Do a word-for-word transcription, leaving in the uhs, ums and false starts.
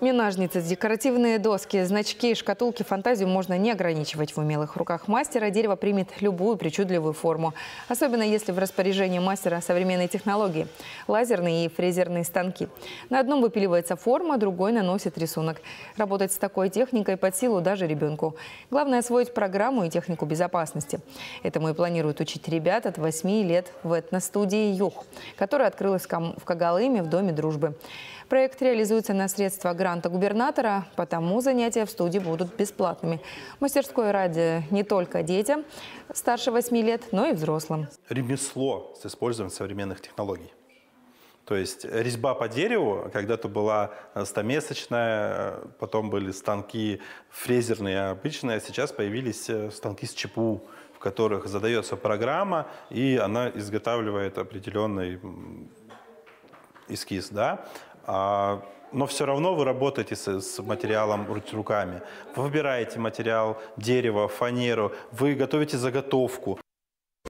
Сотни-ножницы, декоративные доски, значки, шкатулки, фантазию можно не ограничивать. В умелых руках мастера дерево примет любую причудливую форму. Особенно если в распоряжении мастера современные технологии – лазерные и фрезерные станки. На одном выпиливается форма, другой наносит рисунок. Работать с такой техникой под силу даже ребенку. Главное – освоить программу и технику безопасности. Этому и планируют учить ребят от восьми лет в этностудии «Юг», которая открылась в Когалыме в Доме дружбы. Проект реализуется на средства гранта губернатора, потому занятия в студии будут бесплатными. Мастерской ради не только детям старше восьми лет, но и взрослым. Ремесло с использованием современных технологий. То есть резьба по дереву когда-то была стамесочная, потом были станки фрезерные, обычные, а сейчас появились станки с ЧПУ, в которых задается программа, и она изготавливает определенный эскиз, да? А, но все равно вы работаете с, с материалом руками. Вы выбираете материал, дерево, фанеру, вы готовите заготовку.